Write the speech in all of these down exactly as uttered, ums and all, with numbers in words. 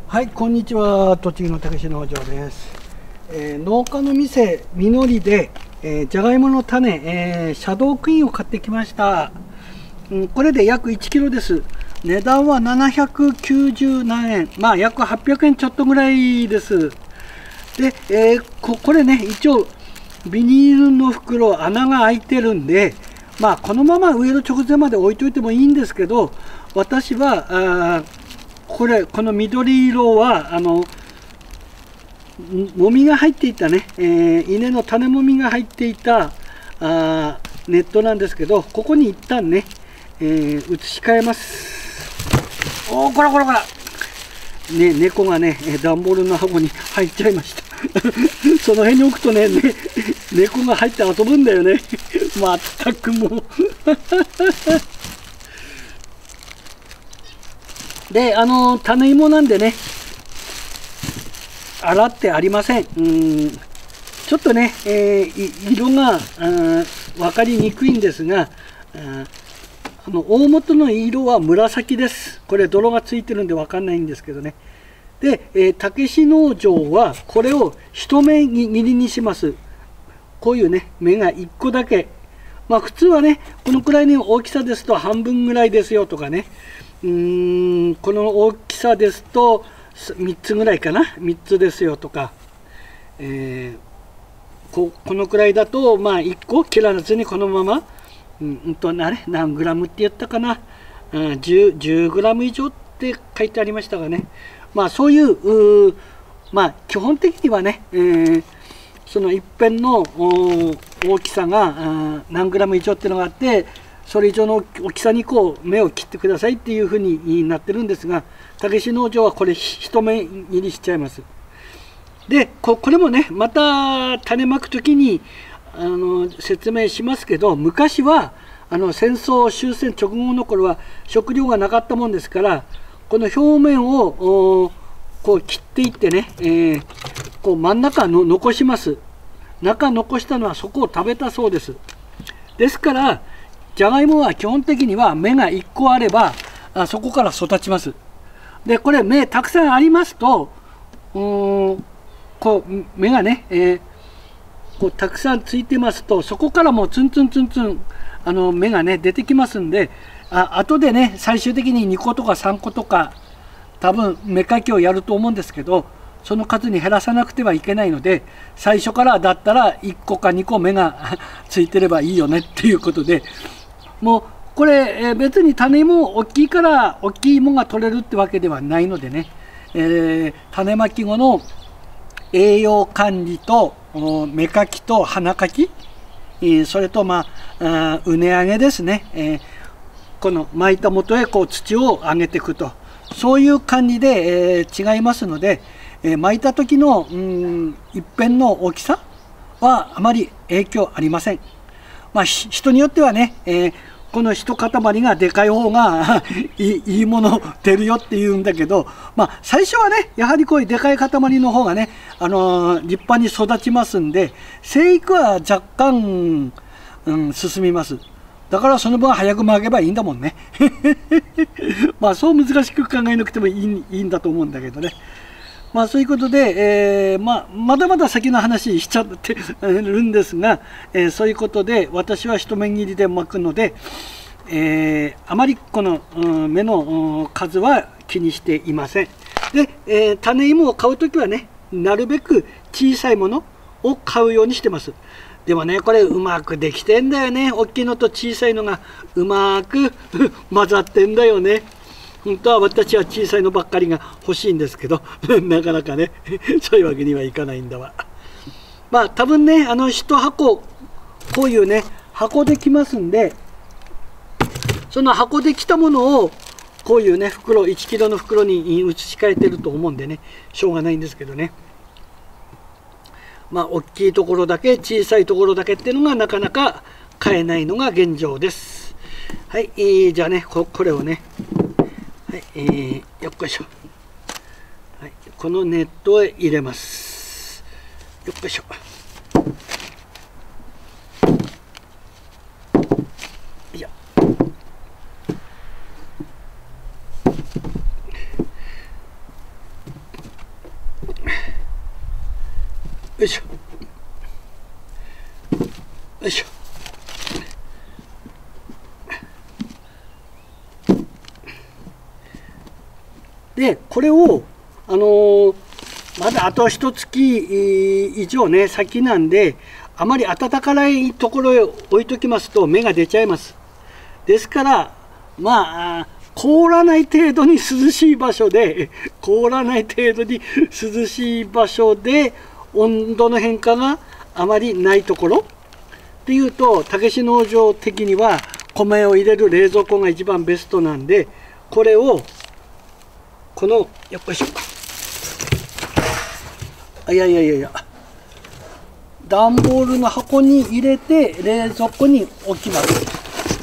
はい、こんにちは。栃木のたけし農場です。えー、農家の店みのりで、えー、じゃがいもの種、えー、シャドークイーンを買ってきました。うん、これで約いちキロです。値段はななひゃくきゅうじゅうなんえん、まあ約はっぴゃくえんちょっとぐらいです。で、えー、ここれね、一応ビニールの袋穴が開いてるんで、まあこのまま植える直前まで置いといてもいいんですけど、私はあこれこの緑色はあのもみが入っていたね、えー、稲の種もみが入っていたあネットなんですけど、ここに一旦ね、えー、移し替えます。おお、こらこらこら、ね、猫がね段ボールの箱に入っちゃいましたその辺に置くとね、ね猫が入って遊ぶんだよねまったくもうで、あの種芋なんでね、洗ってありません。うんちょっとね、えー、色が分かりにくいんですが、あの大元の色は紫です。これ泥がついてるんで分かんないんですけどね。で、えー、たけし農場はこれを一目切りにします。こういうね芽がいっこだけ、まあ普通はねこのくらいの大きさですと半分ぐらいですよとかね、うーんこの大きさですとみっつぐらいかな、みっつですよとか、えー、こ, このくらいだとまあいっこ切らずにこのまま、うん、うんとあれ何グラムって言ったかな、うん、じゅう, じゅうグラム以上って書いてありましたがね、まあそういう、うまあ基本的にはね、えー、その一辺の大きさが何グラム以上っていうのがあって、それ以上の大きさにこう芽を切ってくださいっていうふうになってるんですが、たけし農場はこれ一目切りしちゃいます。で こ, これもねまた種まく時にあの説明しますけど、昔はあの戦争終戦直後の頃は食料がなかったもんですから、この表面をこう切っていってね、えー、こう真ん中の残します。中残したのはそこを食べたそうです。ですからじゃがいもは基本的には芽がいっこあればあそこから育ちます。でこれ芽たくさんありますと、うーんこう芽がね、えー、こうたくさんついてますと、そこからもうツンツンツンツンあの芽がね出てきますんで、あ後でね最終的ににことかさんことか多分芽かきをやると思うんですけど、その数に減らさなくてはいけないので、最初からだったらいっこかにこ芽がついてればいいよねっていうことで、もうこれ、えー、別に種芋大きいから大きい芋が取れるってわけではないのでね、えー、種まき後の栄養管理と芽かきと花かき、えー、それとまあ畝上げですね、えー、この巻いた元へこう土を上げていくと、そういう感じで、えー、違いますので、えー、巻いた時のうん一辺の大きさはあまり影響ありません。まあ、人によってはね、えー、この一塊がでかい方がいい、いいもの出るよって言うんだけど、まあ、最初はねやはりこういうでかい塊の方がね、あのー、立派に育ちますんで、生育は若干、うん、進みます。だからその分早く巻けばいいんだもんねまあそう難しく考えなくてもいい、いいんだと思うんだけどね。まあそういうことで、えーまあ、まだまだ先の話しちゃってるんですが、えー、そういうことで私は一目切りで巻くので、えー、あまりこの、うん、芽の数は気にしていません。で、えー、種芋を買うときはねなるべく小さいものを買うようにしてます。でもねこれうまくできてんだよね。大きいのと小さいのがうまく混ざってんだよね。本当は私は小さいのばっかりが欲しいんですけどなかなかねそういうわけにはいかないんだわ。まあ多分ねあの一箱こういうね箱できますんで、その箱できたものをこういうね袋いちキロの袋に移し替えてると思うんでねしょうがないんですけどね。まあ大きいところだけ小さいところだけっていうのがなかなか買えないのが現状です。はい、えー、じゃあね こ, これをねはい、えー、よっこいしょ、はい、このネットへ入れます。よっこいしょ。いやよいしょよいしょ。でこれをあのー、まだあと一月以上ね先なんで、あまり暖かいところへ置いときますと芽が出ちゃいます。ですからまあ凍らない程度に涼しい場所で凍らない程度に涼しい場所で温度の変化があまりないところっていうと、武志農場的には米を入れる冷蔵庫が一番ベストなんで、これをこのやっぱりあいやいやいやいや段ボールの箱に入れて冷蔵庫に置きます。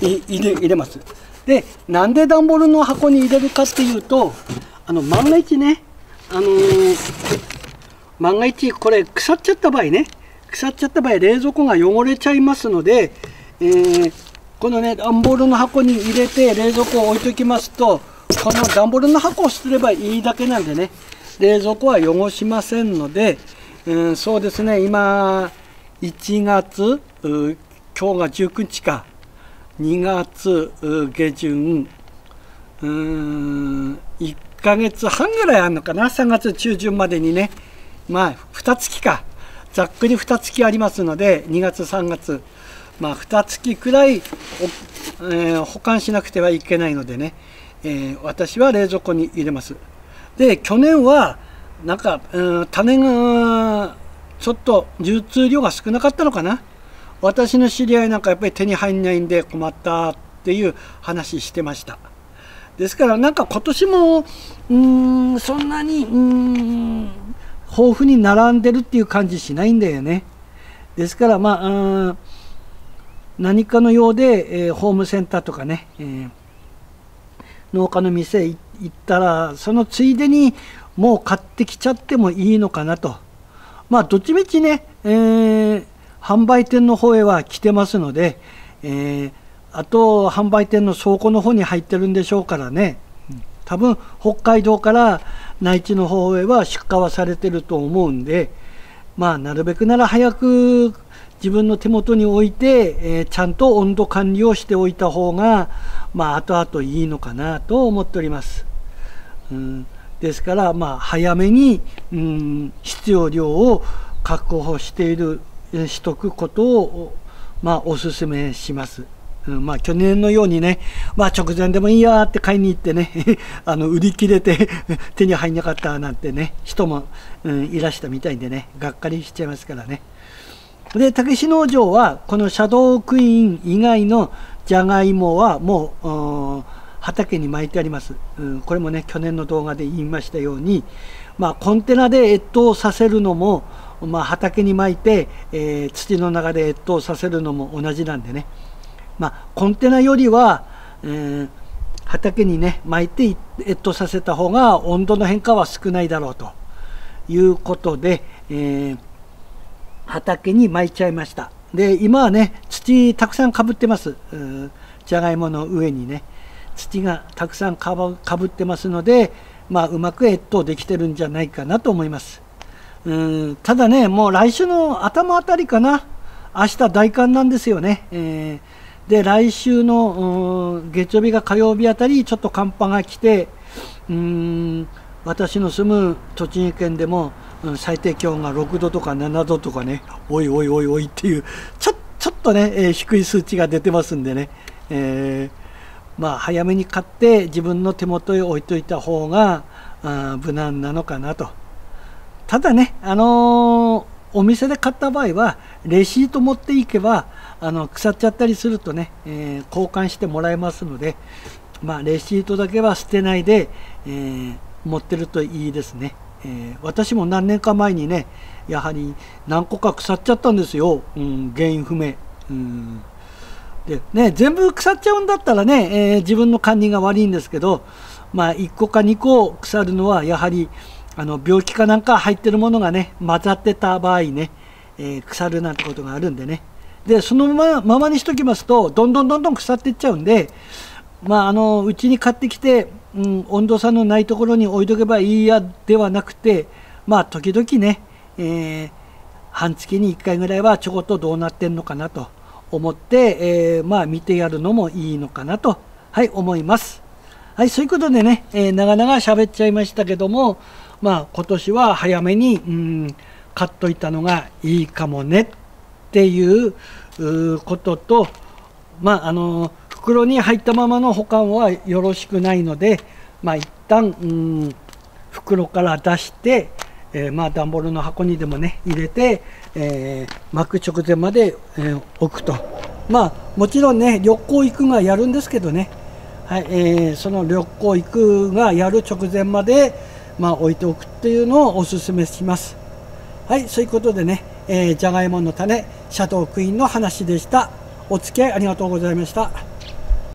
い入れ入れます。でなんで段ボールの箱に入れるかっていうと、あの万が一ね、あのー、万が一これ腐っちゃった場合ね腐っちゃった場合冷蔵庫が汚れちゃいますので、えー、このね段ボールの箱に入れて冷蔵庫を置いときますと、この段ボールの箱をすればいいだけなんでね、冷蔵庫は汚しませんので、うん、そうですね、今いちがつ、今日がじゅうくにちか、にがつ下旬、うーんいっかげつはんぐらいあるのかな、さんがつちゅうじゅんまでにね、まあにがつか、ざっくりにがつありますので、にがつさんがつ、まあにがつくらい、えー、保管しなくてはいけないのでね、えー、私は冷蔵庫に入れます。で去年はなんか、うん、種がちょっと流通量が少なかったのかな。私の知り合いなんかやっぱり手に入んないんで困ったっていう話してました。ですからなんか今年もうーんそんなにうーん豊富に並んでるっていう感じしないんだよね。ですからまあ何かのようで、えー、ホームセンターとかね、えー農家の店行ったらそのついでにもう買ってきちゃってもいいのかなと。まあどっちみちね、えー、販売店の方へは来てますので、えー、あと販売店の倉庫の方に入ってるんでしょうからね、多分北海道から内地の方へは出荷はされてると思うんで、まあなるべくなら早く自分の手元に置いて、えー、ちゃんと温度管理をしておいた方がまあ後々いいのかなと思っております。うん、ですからまあ早めに、うん、必要量を確保しているしとくことをまあお勧めします。うん、まあ去年のようにね、まあ直前でもいいやって買いに行ってねあの売り切れて手に入んなかったなんてね人も、うん、いらしたみたいでね、がっかりしちゃいますからね。で武志農場はこのシャドークイーン以外のじゃがいもはもう畑に巻いてあります。うん、これもね去年の動画で言いましたように、まあ、コンテナで越冬させるのも、まあ、畑に巻いて、えー、土の中で越冬させるのも同じなんでね、まあ、コンテナよりは、えー、畑にね巻いて越冬させた方が温度の変化は少ないだろうということで、えー畑に巻いちゃいました。で今はね土たくさんかぶってます。じゃがいもの上にね土がたくさんかぶかぶってますので、まあ、うまく越冬できてるんじゃないかなと思います。うんただねもう来週の頭あたりかな、明日大寒なんですよね。えー、で来週の月曜日が火曜日あたりちょっと寒波が来て、うーん私の住む栃木県でも最低気温がろくどとかななどとかね、おいおいおいおいっていうちょちょっとね、えー、低い数値が出てますんでね、えー、まあ早めに買って自分の手元へ置いといた方があ無難なのかなと。ただね、あのー、お店で買った場合はレシート持っていけばあの腐っちゃったりするとね、えー、交換してもらえますので、まあ、レシートだけは捨てないで、えー、持ってるといいですね。えー、私も何年か前にねやはり何個か腐っちゃったんですよ、うん、原因不明、うん、でね全部腐っちゃうんだったらね、えー、自分の管理が悪いんですけど、まあいっこかにこ腐るのはやはりあの病気かなんか入ってるものがね混ざってた場合ね、えー、腐るなんてことがあるんでね、でそのままままにしときますとどんどんどんどん腐っていっちゃうんで、まああのうちに買ってきてうん、温度差のないところに置いとけばいいやではなくて、まあ時々ね、えー、 半月にいっかいぐらいはちょこっとどうなってんのかなと思って、えー、まあ見てやるのもいいのかなと、はい、思います。はい、そういうことでね、えー、長々喋っちゃいましたけども、まあ今年は早めに、うん、買っといたのがいいかもねっていうことと、まああの袋に入ったままの保管はよろしくないので、まあ一旦、うん、袋から出して、えー、まあ段ボールの箱にでもね入れて、えー、巻く直前まで、えー、置くと。まあもちろんね旅行行くがやるんですけどね、はい、えー、その旅行行くがやる直前まで、まあ、置いておくっていうのをおすすめします。はい、そういうことでね、えー、じゃがいもの種シャドークイーンの話でした。お付き合いありがとうございました。